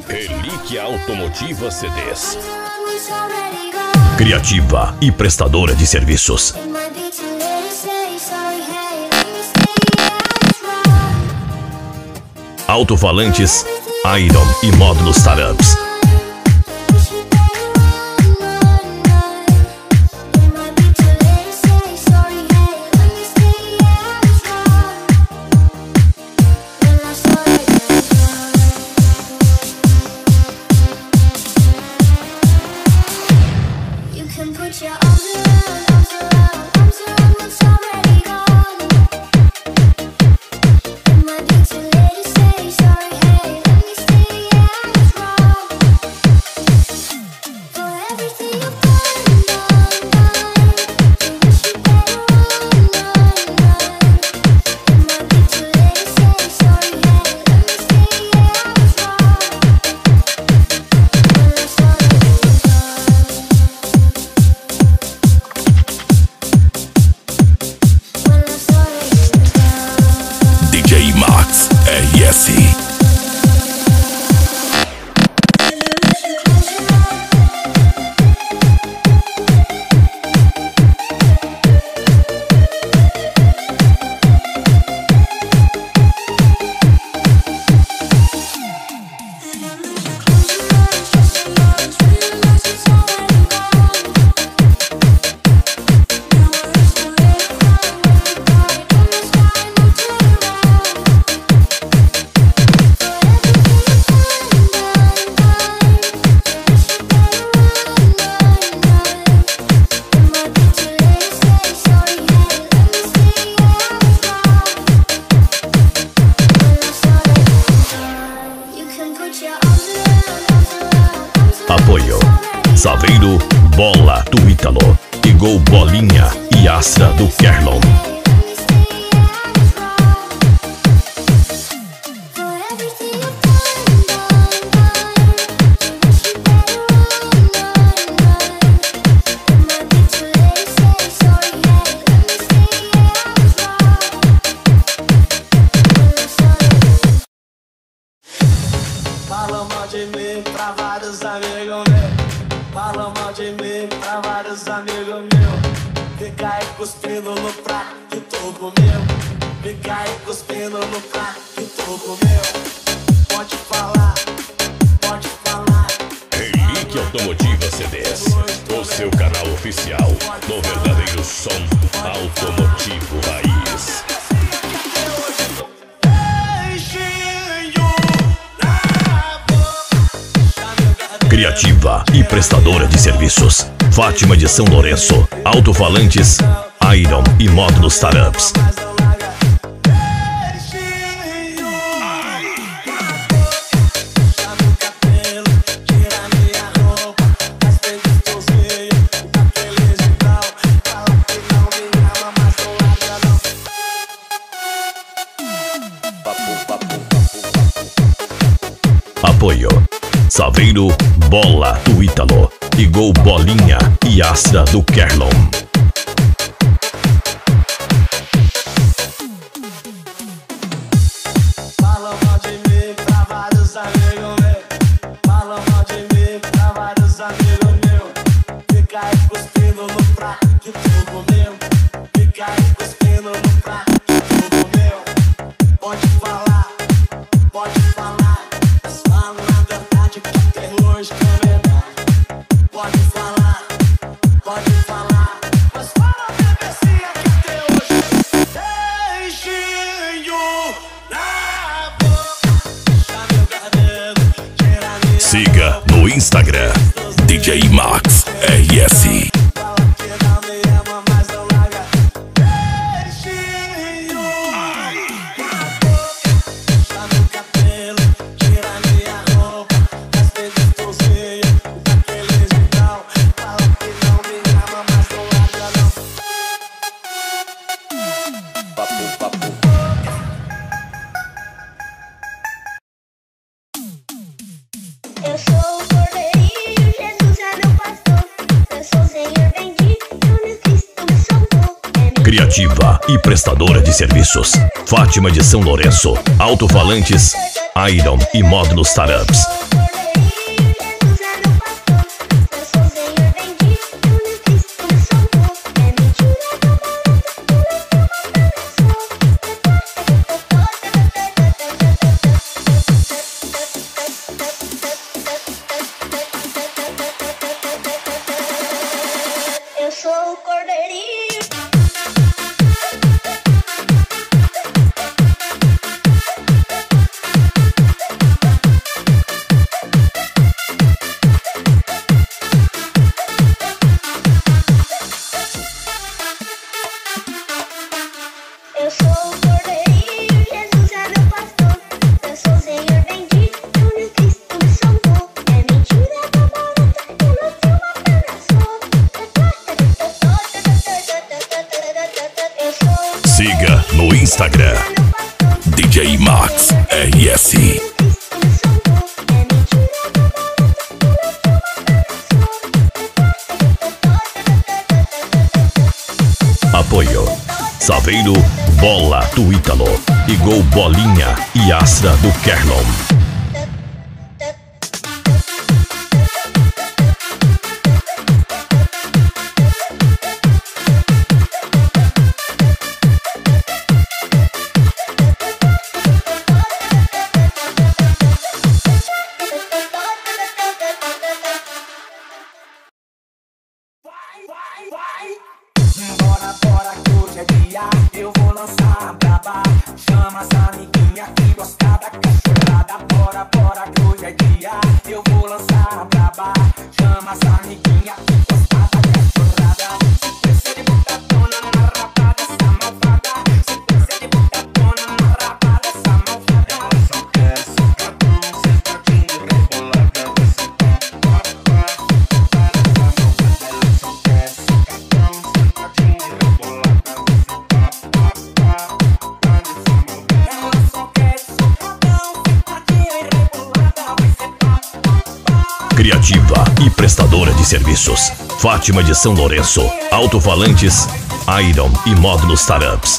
Relíquia Automotiva CDs. Criativa e prestadora de serviços. Alto-falantes, Iron e módulos startups. Apoio Saveiro, Bola do Ítalo e Gol Bolinha e Astra do Kerlon. Fala mal de mim pra vários amigos meus. Fala mal de mim pra vários amigos meus. Fica aí cuspindo no prato que tu comeu. Fica aí cuspindo no prato que tu comeu. Pode falar, pode falar. Relíquia Automotiva CDs, o seu canal oficial do verdadeiro som automotivo raiz. Criativa e prestadora de serviços. Fátima de São Lourenço. Alto-falantes, Iron e módulos startups. Apoio Saveiro, Bola do Ítalo e Gol Bolinha e Astra do Kerlon. Fala mal de mim pra vários amigos meus. Fala mal de mim pra vários amigos meus. Fica aí cuspindo no prato que tu comeu. Fica aí cuspindo no prato que tu comeu. Pode falar, pode falar. Mas fala na verdade que tem hoje que é verdade. Pode falar, pode falar. Mas fala a BBC que tem hoje. Beijinho na boca. Deixa meu cabelo, tira minha Siga no Instagram DJ Max RS. fala que não me ama, mas não larga. Beijinho na boca. Deixa meu cabelo, tira minha roupa. Mas tem gostosinho, daquele jeitão. Fala que não me ama, mas não larga não. Eu sou o cordeirinho, Jesus é meu pastor. Eu sou o Senhor bendito, meu Cristo me salvou. Criativa e prestadora de serviços. Fátima de São Lourenço. Alto-falantes, Iron e módulos startups. Eu sou o cordeirinho, Jesus é meu pastor. Eu sou o Senhor bendito, onde Cristo me salvou. É mentira, é barata, eu nasci uma pedra. Siga no Instagram DJ Max RS. Apoio Saveiro, Bola do Ítalo e Gol Bolinha e Astra do Kerlon. Bora, bora que hoje é dia, eu vou lançar a braba. Chama as amiguinhas que gostam da cachorrada. Bora, bora que hoje é dia, eu vou lançar a braba. Chama as amiguinhas que gostam da cachorrada. Sequência de botadona na rapada, essa malvada. Sequência de botadona na rapada, essa malvada. Ela só quer socadão, sentadinho, rebolada. Vai sentar, pá, pá, para essa malvada. Ela só quer socadão, sentadinho, rebolada. Vai sentar, pá, pá, para essa malvada. Ela só quer socadão, sentadinho e rebolada. Vai sentar, pá, pá. Criativa e prestadora de serviços. Fátima de São Lourenço. Alto-falantes, Iron e módulos Startups.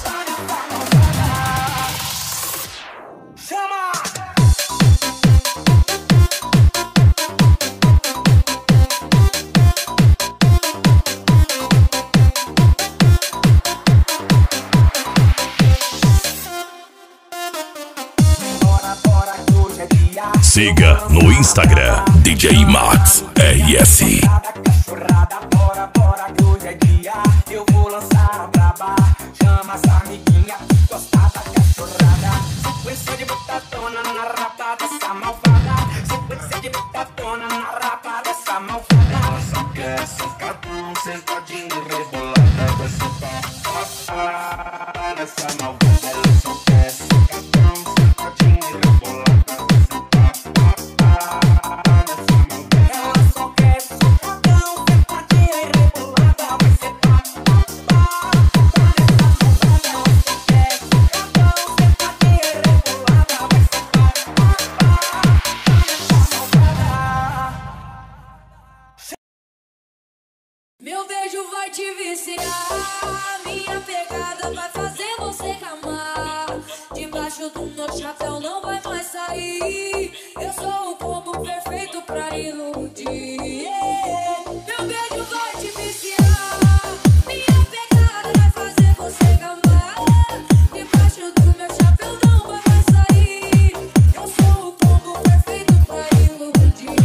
Siga no Instagram DJ Max RS. Cachorrada, bora, bora que hoje é dia, eu vou lançar a braba. Chama as amiguinhas que gostam da cachorrada. Sequência de botadona na rapada, essa malvada. Sequência de botadona na rapada, essa malvada. Ela só quer socadão, sentadinho, rebolada. Vai sentar, pá, essa malvada. Ela só quer socadão, sentadinho, rebolada. Vai sentar, pá, nessa malvada. Ela só quer socadão, sentadinho e rebolada. Vai sentar, pá, Meu beijo vai te viciar, minha pegada vai fazer você camar. Debaixo do meu chapéu não vai mais sair. Eu sou o combo perfeito pra iludir. Meu beijo vai te viciar, minha pegada vai fazer você camar. Debaixo do meu chapéu não vai mais sair. Eu sou o combo perfeito pra iludir.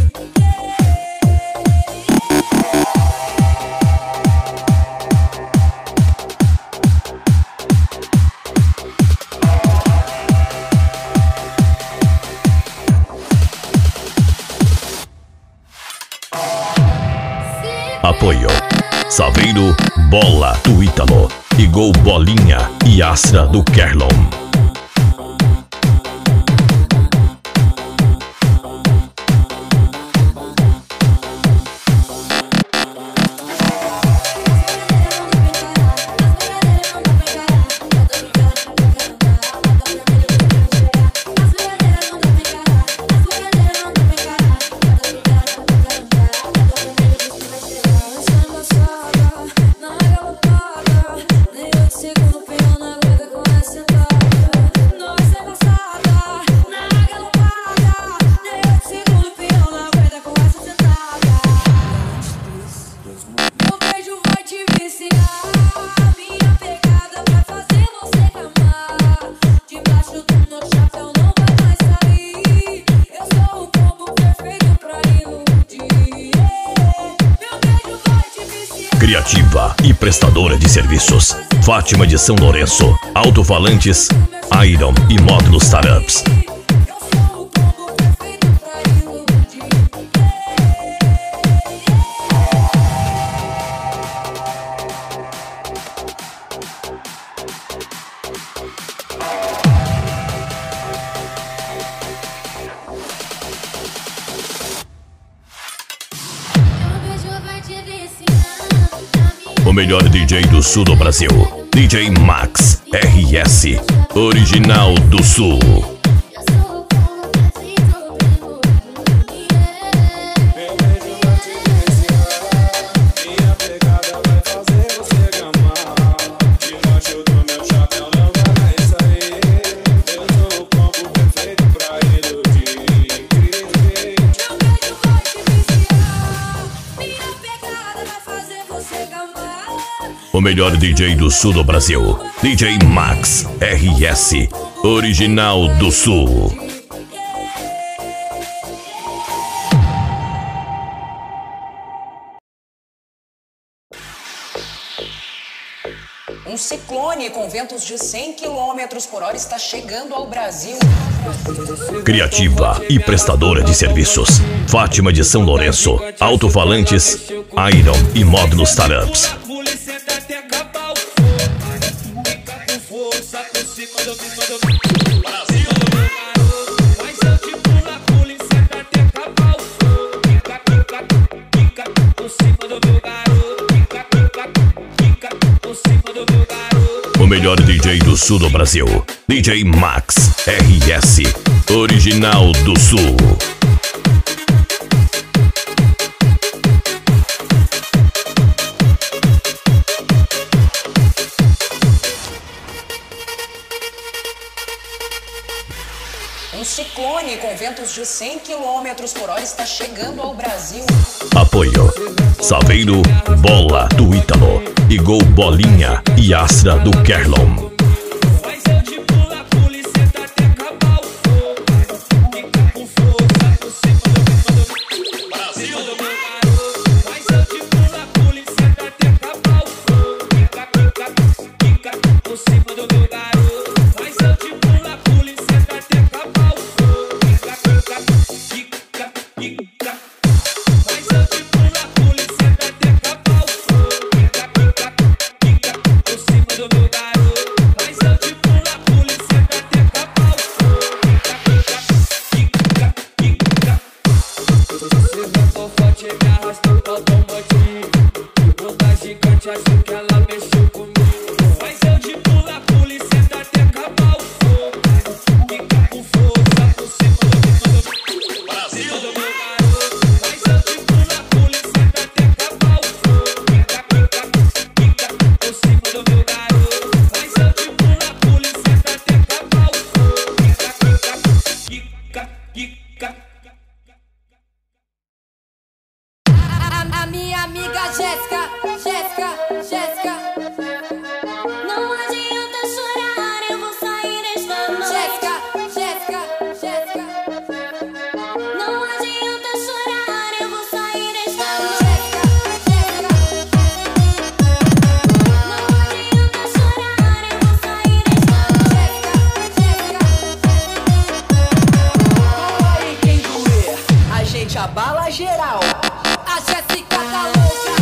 Apoio Saveiro, Bola do Ítalo e Gol Bolinha e Astra do Kerlon. Criativa e prestadora de serviços. Fátima de São Lourenço. Alto-falantes, Iron e módulos Startups. O melhor DJ do sul do Brasil, DJ Max RS, original do sul. O melhor DJ do sul do Brasil, DJ Max RS, original do sul. Um ciclone com ventos de 100 km por hora está chegando ao Brasil. Criativa e prestadora de serviços, Fátima de São Lourenço, alto-falantes, Iron e módulos startups. O melhor DJ do sul do Brasil, DJ Max RS, original do sul. Um ciclone com ventos de 100 km por hora está chegando ao Brasil. Apoio Saveiro, Bola do Ítalo e Gol Bolinha e Astra do Kerlon. A minha amiga Jéssica. Não adianta chorar, eu vou sair esta noite. Jéssica. Não adianta chorar, eu vou sair esta noite. Não adianta chorar, eu vou sair esta noite. Dói quem doer, a gente abala geral. A Jéssica tá louca.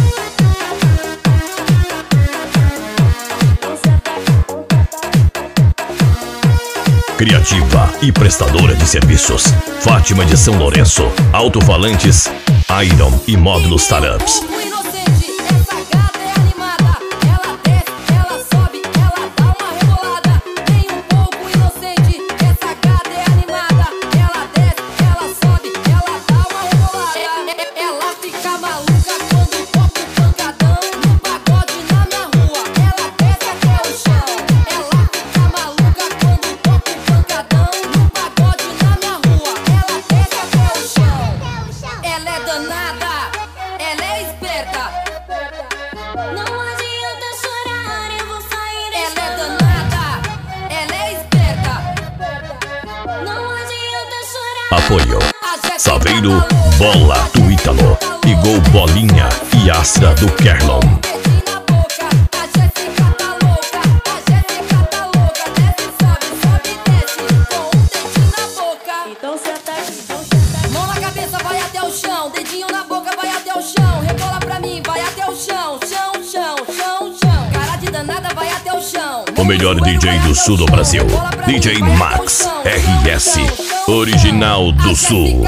Criativa e prestadora de serviços, Fátima de São Lourenço, alto-falantes, Iron e módulos startups. O inocente, essa gata é animada. Ela desce, ela sobe, ela dá uma rebolada. Vem um pouco inocente, essa gata é animada. Ela desce, ela sobe, ela dá uma rebolada. Ela fica maluca quando toca o pancadão no pagode na minha rua. Ela desce até o chão. Ela fica maluca quando toca o pancadão no pagode na minha rua. Ela desce até o chão. Ela é danada, ela é esperta. Não adianta chorar, eu vou sair. Ela é danada, ela é esperta. Não adianta chorar. Apoio A Jéssica Saveiro, tá louca. Bola do Ítalo e Gol Bolinha e Astra do Kerlon. Dedinho na boca, a Jéssica tá louca. A Jéssica tá louca. Desce, sobe, desce, com um dedinho na boca. Então senta aqui, mão na cabeça, vai até o chão. Dedinho na boca, vai até o chão. Rebola pra mim, vai até o chão. Chão. Cara de danada, vai até o chão. O melhor DJ do sul do Brasil, DJ Max RS, original do sul.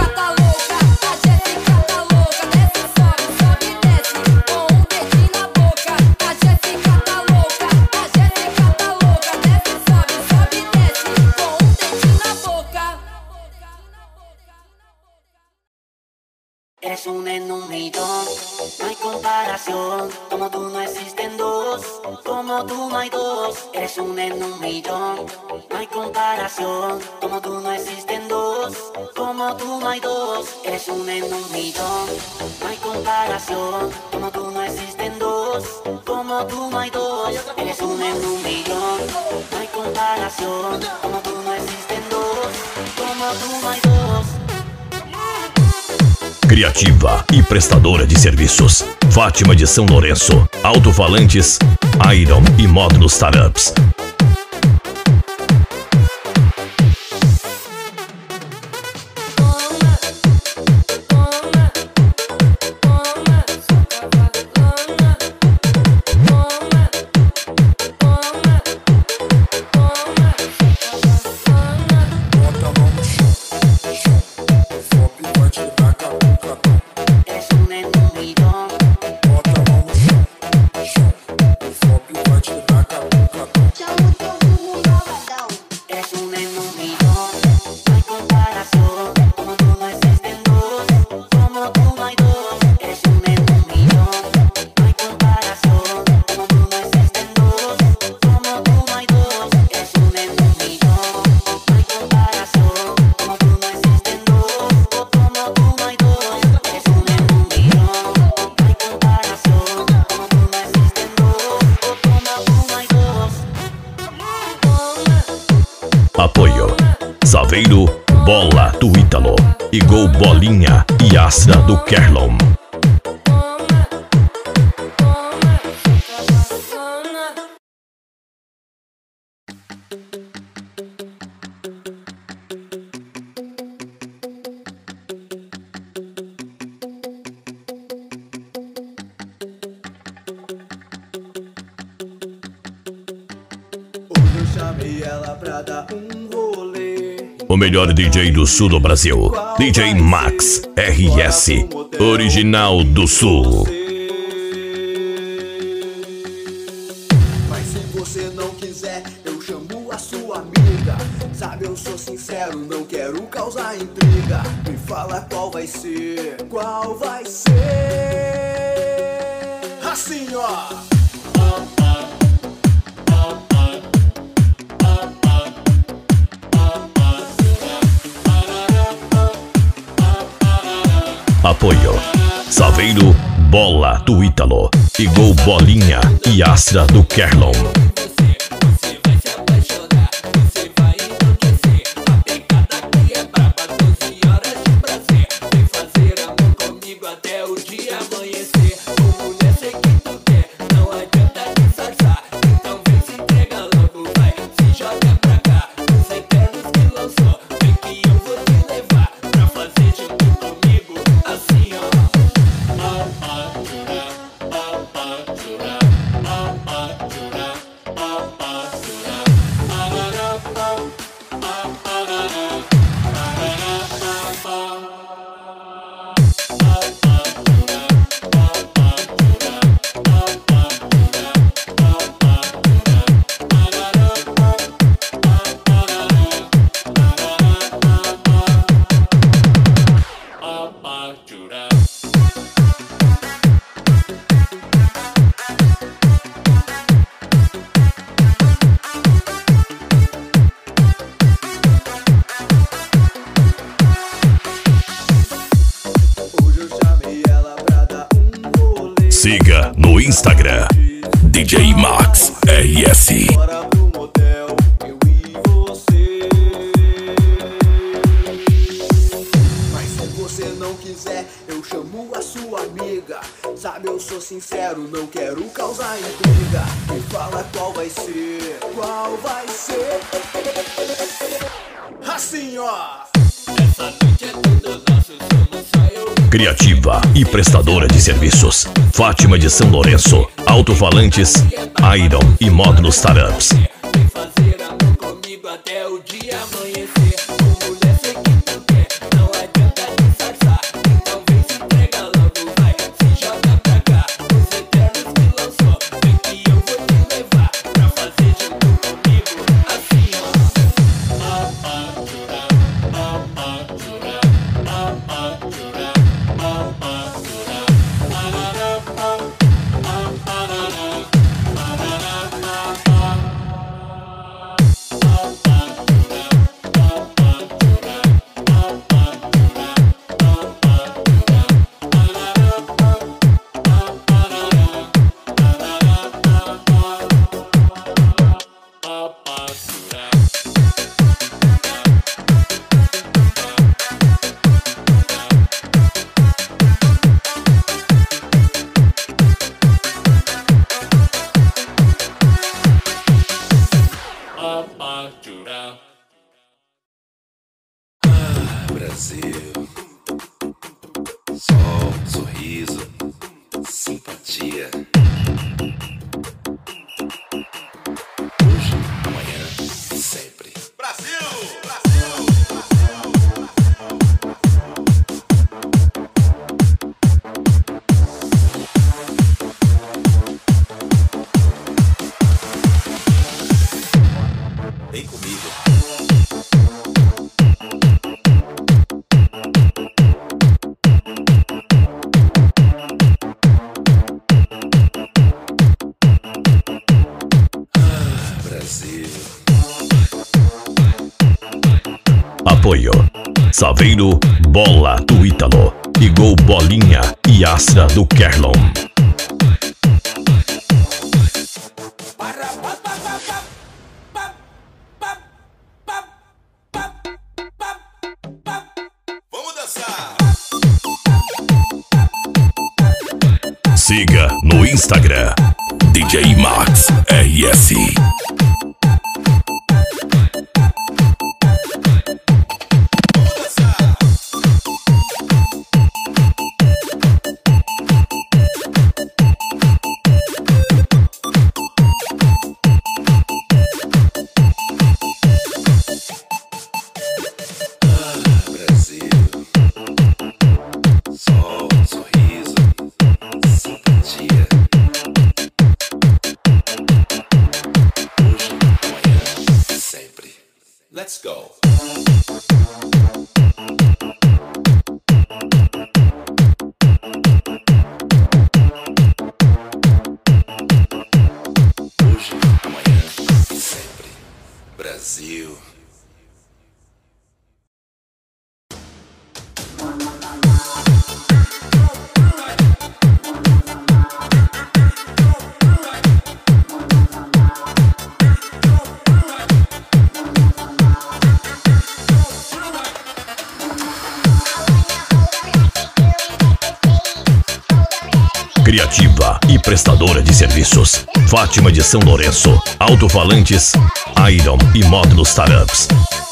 A Jéssica tá louca, desce, sobe, desce, com um dedinho na boca. A Eres una en un millón, no hay comparación. Como tú no existen dos, como tú no hay dos. Eres una en un millón, no hay comparación. Como tú no existen dos, como tú no hay dos. Eres una en un millón, no hay comparación. Como tú no existen dos, como tú no hay dos. Eres una en un millón, no hay comparación. Como tú no existen dos, como tú no hay dos. Criativa e prestadora de serviços. Fátima de São Lourenço. Alto-falantes, Iron e módulos Startups. Apoio Saveiro, Bola do Ítalo e Gol Bolinha e Astra do Kerlon. Hoje eu chamei ela pra dar um rolê. O melhor DJ do sul do Brasil, DJ Max RS, original do sul. Mas se você não quiser, eu chamo a sua amiga. Sabe, eu sou sincero, não quero causar intriga. Me fala qual vai ser, qual vai ser. Assim, ó. Apoio Saveiro, Bola do Ítalo e Gol Bolinha e Astra do Kerlon. Você vai se apaixonar, você vai enlouquecer. A pegada aqui é braba, 12 horas de prazer. Vem fazer amor comigo até o dia amanhecer. Ô mulher, sei que tu quer, não adianta disfarçar. Então vem se entrega logo, vai, se joga pra cá. Os eternos que lançou, vem que eu vou te levar pra fazer junto comigo, assim ó. Siga no Instagram DJ Max RS. Bora pro motel, eu e você. Mas se você não quiser, eu chamo a sua amiga. Sabe, eu sou sincero, não quero causar intriga. Me fala qual vai ser, qual vai ser. Assim, ó. Essa noite é tudo nosso, somos só eu. Criativa e prestadora de serviços. Fátima de São Lourenço. Alto-falantes, Iron e módulos Startups. Vem fazer amor comigo até o dia amanhecer. Ô mulher, sei que tu quer, não adianta disfarçar. Então vem se entrega logo, vai, se joga pra cá. Os eternos que lançou, vem que eu vou te levar pra fazer junto comigo, assim ó. Brasil, sol, sorriso, simpatia. Hoje, amanhã e sempre. Brasil! Vem comigo. Apoio Saveiro, Bola do Ítalo e Gol Bolinha e Astra do Kerlon. Vamos dançar! Siga no Instagram DJ Max RS. Let's go. Hoje, amanhã e sempre. Brasil. Criativa e prestadora de serviços. Fátima de São Lourenço. Alto-falantes, Iron e módulos startups.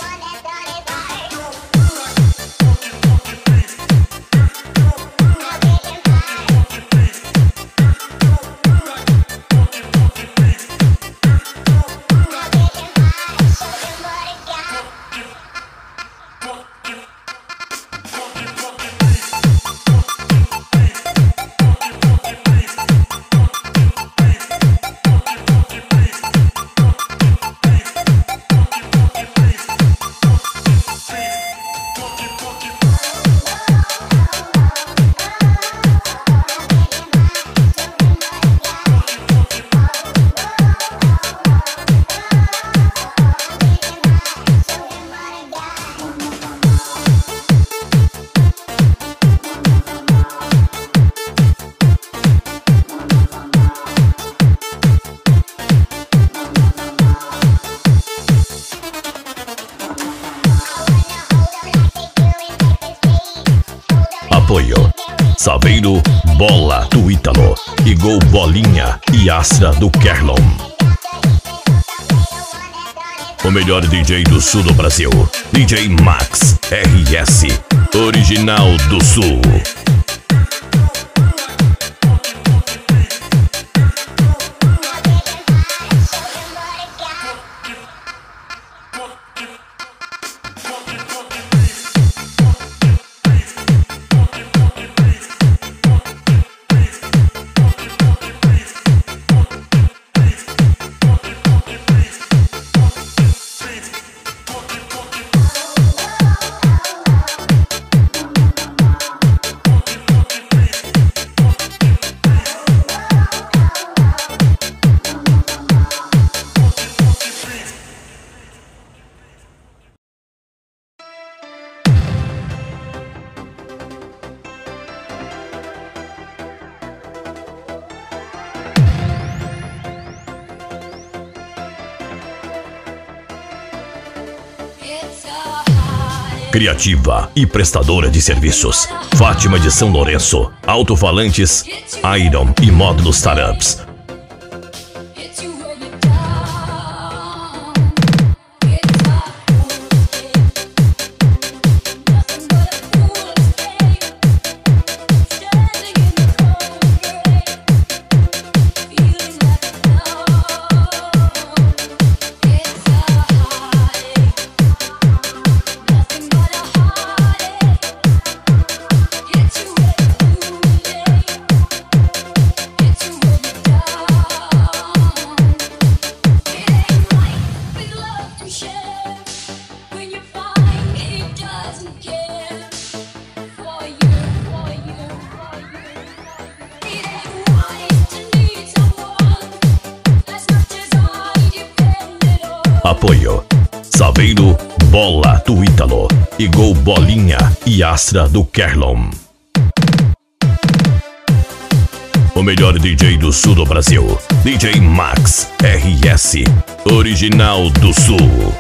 Apoio Saveiro, Bola do Ítalo e Gol Bolinha e Astra do Kerlon. O melhor DJ do sul do Brasil, DJ Max RS, original do sul. Criativa e prestadora de serviços. Fátima de São Lourenço. Alto-falantes, Iron e módulos startups. Apoio Saveiro, Bola do Ítalo e Gol Bolinha e Astra do Kerlon. O melhor DJ do sul do Brasil, DJ Max RS, original do sul.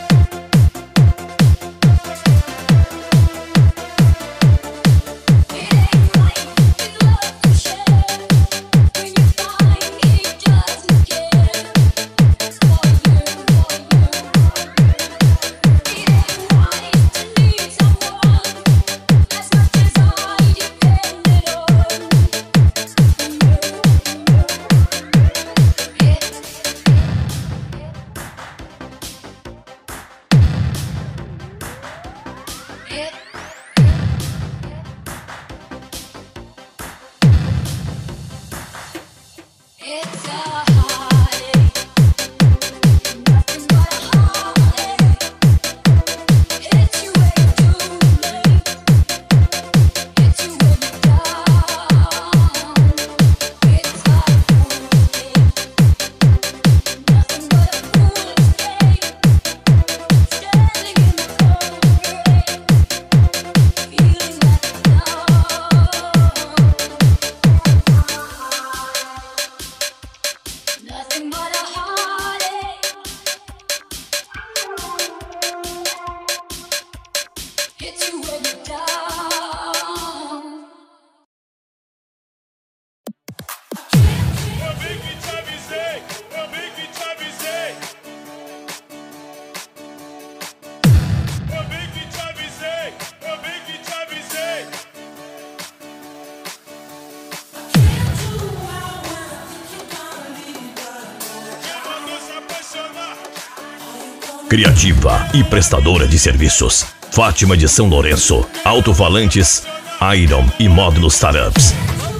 Criativa e prestadora de serviços, Fátima de São Lourenço, alto-falantes, Iron e módulos startups.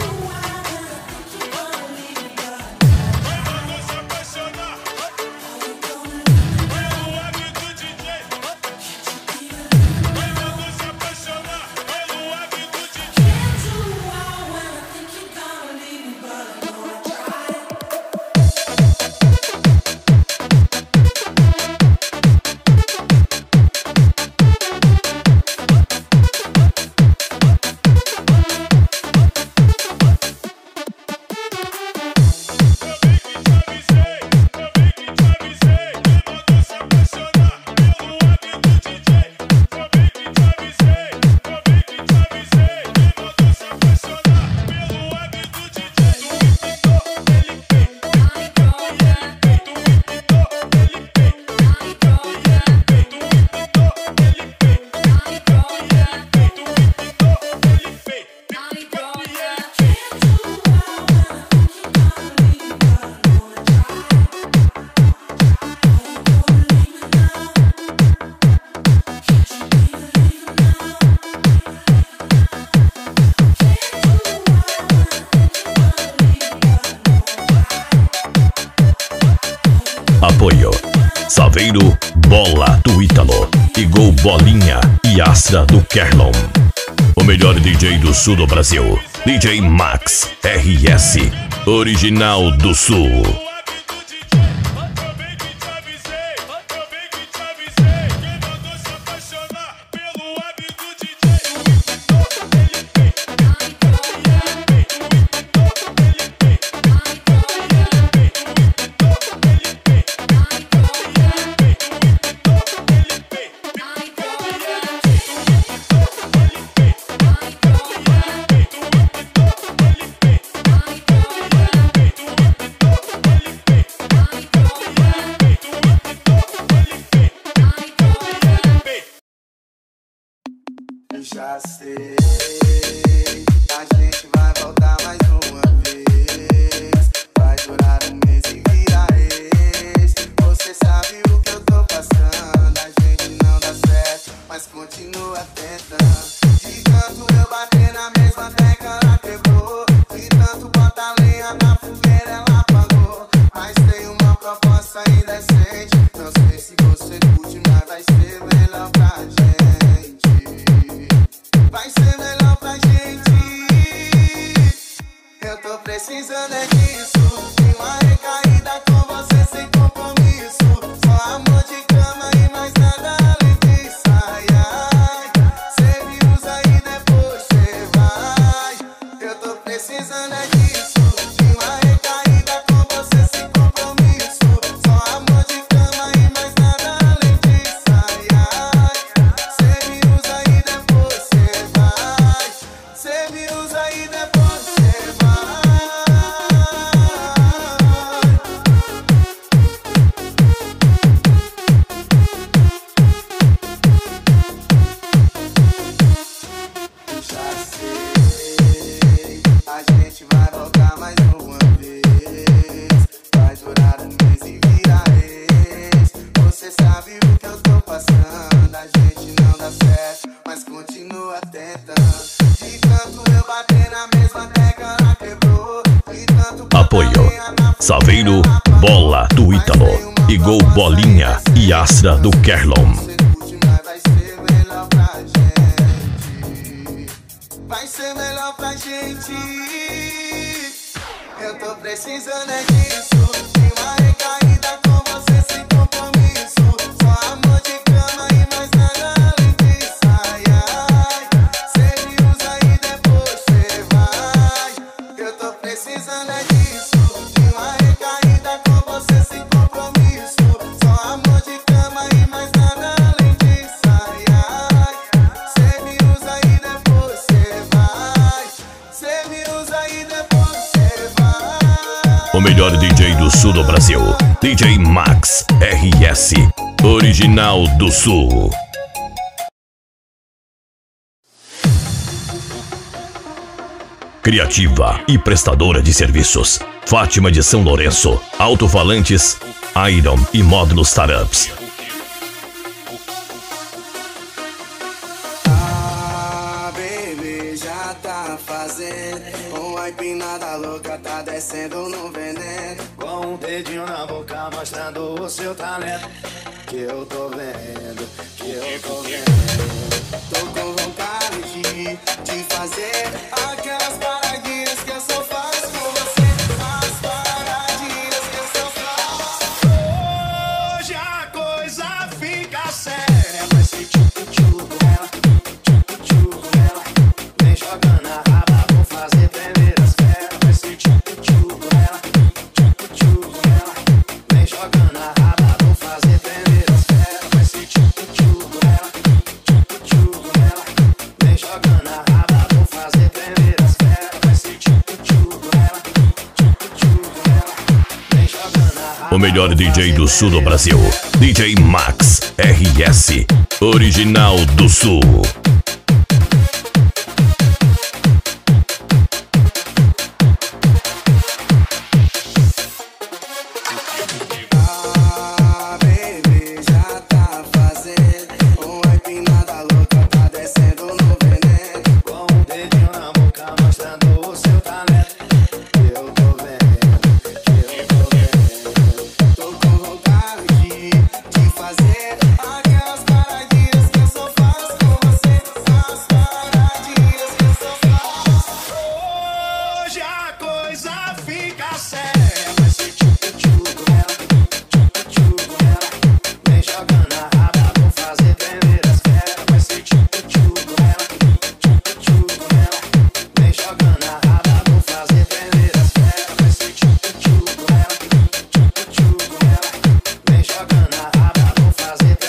Apoio Saveiro, Bola do Ítalo e Gol Bolinha e Astra do Kerlon. O melhor DJ do sul do Brasil, DJ Max RS, original do sul. Já sei, a gente vai voltar mais uma vez. Vai durar um mês e vira ex. Você sabe o que eu tô passando. A gente não dá certo, mas continua tentando. De tanto eu bater na mesma tecla, ela quebrou. De tanto botar lenha na fogueira, ela apagou. Mas tem uma proposta indecente. Não sei se você curte, mas vai ser melhor pra gente. Vai ser melhor pra gente. Eu tô precisando é disso. De uma recaída com você sem compromisso. Só amor Você sabe o que eu tô passando. A gente não dá certo, mas continua tentando. De tanto eu bater na mesma tecla, ela quebrou. De tanto Apoio Saveiro, Bola do Ítalo e Gol Bolinha e Astra do Kerlon. vai ser melhor pra gente. Vai ser melhor pra gente. Eu tô precisando é disso. De uma recaída com você sem compromisso. Só amor de cama e mais nada além disso. Ai, ai, cê me usa e depois cê vai. Eu tô precisando é disso. De uma recaída com você sem compromisso. Só amor de cama e mais nada além disso. Ai, ai, cê me usa e depois cê vai. Cê me usa e depois cê vai. O melhor DJ do sul do Brasil, DJ Max RS, original do sul. Criativa e prestadora de serviços, Fátima de São Lourenço, alto-falantes, Iron e módulos startups. Ah, baby, já tá fazendo uma empinada louca, tá descendo no veneno. Com um dedinho na boca mostrando o seu talento. Que eu tô vendo, que eu tô vendo. Tô com vontade de fazer aquelas paradinhas que eu só faço com você. As paradinhas que eu só faço. Hoje a coisa fica séria. Vai ser tchucu-tchu com ela, tchucu-tchu com ela. Vem jogando a raba, vou fazer tremer as pernas. Vai ser tchucu-tchu com ela, tchucu-tchu com ela. Vem jogando a raba, vou fazer tremer as pernas. Vai ser tchucu-tchu com ela, tchucu-tchu com ela. Vem jogando a raba, vou fazer tremer as pernas. Vai ser tchucu-tchu com ela, tchucu-tchu com ela. Vem jogando a raba. O melhor DJ do sul do Brasil, DJ Max RS, original do sul. Ah, baby, já tá fazendo uma empinada louca, tá descendo no veneno. Com um dedinho na boca mostrando o seu talento. Que eu tô vendo, que eu tô vendo. Tô com vontade de fazer aquelas paradinhas que eu só faço com você. As paradinhas que eu só faço. Hoje a coisa fica séria. Vai ser tchucu-tchu com ela, tchucu-tchu com ela. Vem jogando a raba, vou fazer tremer as pernas. Vai ser tchucu-tchu com ela, tchucu-tchu com ela. Vem jogando a raba, vou fazer tremer as pernas. Vai ser tchucu-tchu com ela, tchucu-tchu com ela. Vem jogando a raba, vou fazer tremer as pernas.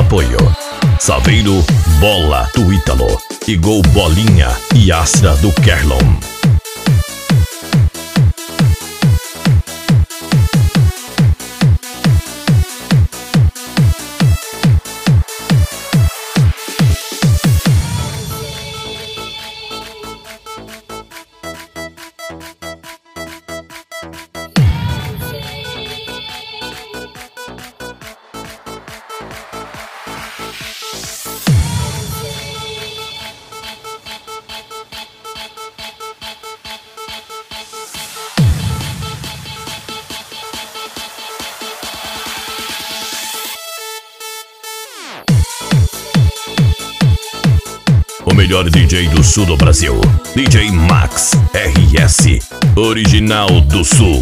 Apoio Saveiro, Bola do Ítalo e Gol Bolinha e Astra do Kerlon. O melhor DJ do sul do Brasil, DJ Max RS, original do sul.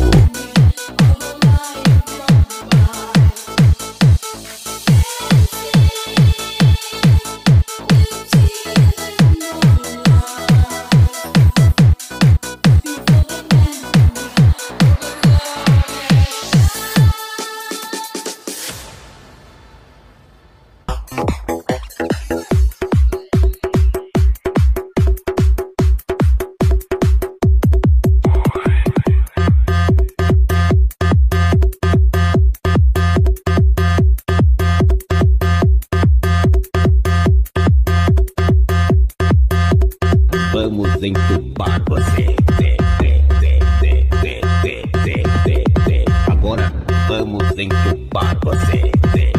Vamos entubar você. Agora vamos entubar você.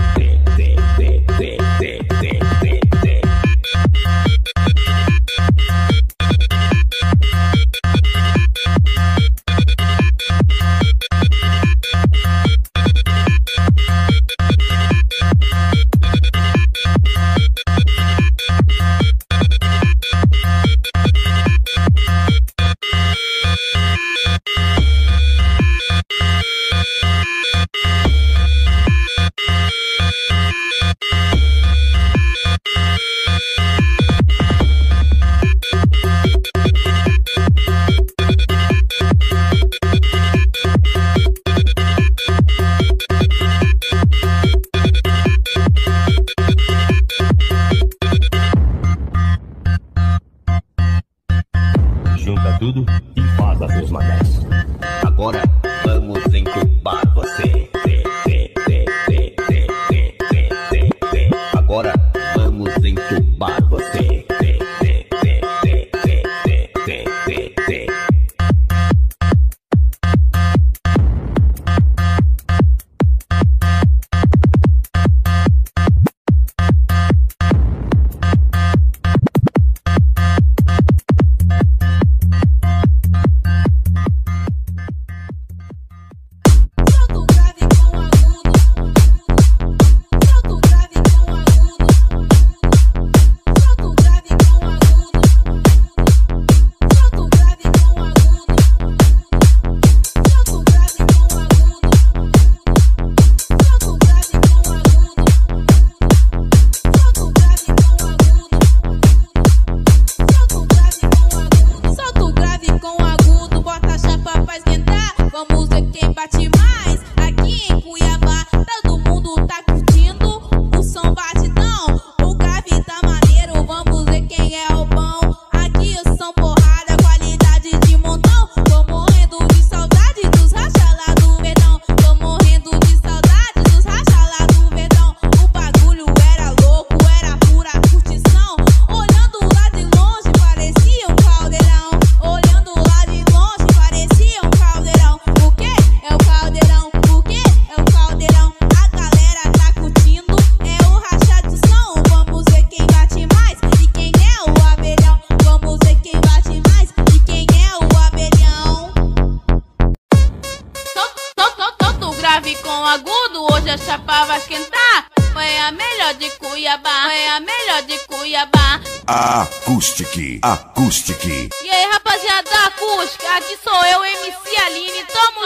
Junta tudo e faz as mesmas 10. Agora vamos entubar você. Agora vamos entubar você. Com agudo, hoje a chapa vai esquentar. Foi a melhor de Cuiabá, foi a melhor de Cuiabá. Acoustic. E aí, rapaziada da acústica, aqui sou eu, MC Aline, tamo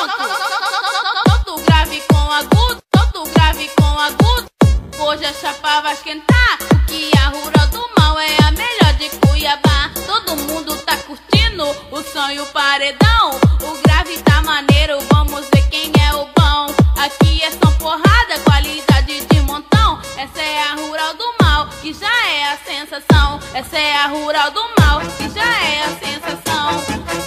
junto. Todo grave com agudo, todo grave com agudo. Hoje a chapa vai esquentar. O que a rural do mal é a melhor de Cuiabá. Todo mundo tá curtindo o som e o paredão. O grave tá maneiro, vamos ver quem é o bom. Aqui é só porrada, qualidade de montão. Essa é que já é a sensação. Essa é a rural do mal, que já é a sensação.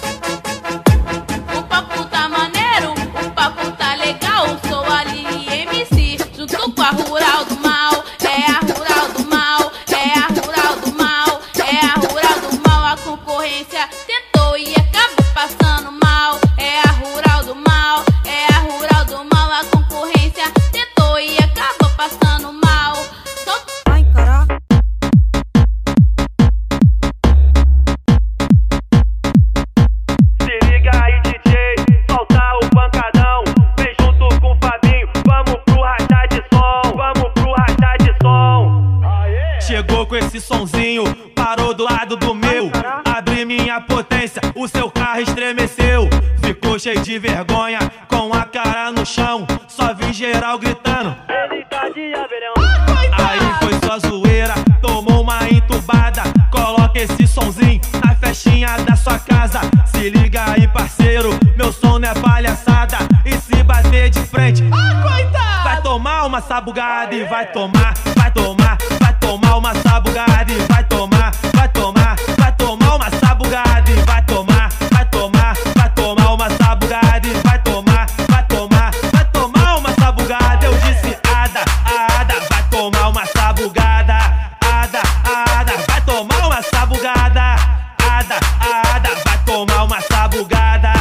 O papo tá maneiro, o papo tá legal. Sou a Lili MC, junto com a rural do mal. É a rural do mal, é a rural do mal, é a rural do mal. A concorrência tentou e acabou passando mal. É a rural do mal, é a rural do mal. A concorrência tentou e acabou passando mal. Ai, caraca. Se liga aí, DJ, solta o pancadão. Vem junto com o Fabinho, vamos pro rachar de som. Vamos pro rachar de som. Chegou com esse sonzinho, parou do lado do meu. Abri minha potência, o seu carro estremeceu. Ficou cheio de vergonha, com a cara no chão. Só vi geral gritando. Ele tá de abelhão. Aí foi só zoeira, tomou uma entubada. Coloca esse sonzinho na festinha da sua casa. Se liga aí, parceiro, meu som não é palhaçada. E se bater de frente, vai tomar uma sabugada. E vai tomar, vai tomar, vai tomar uma sabugada. E vai tomar, vai tomar, vai tomar uma sabugada. E vai tomar, vai tomar, vai tomar uma sabugada. E vai tomar, vai tomar, vai tomar uma sabugada. Eu disse ada, ada, vai tomar uma sabugada. Ada, ada, vai tomar uma sabugada. Ada, ada, vai tomar uma sabugada.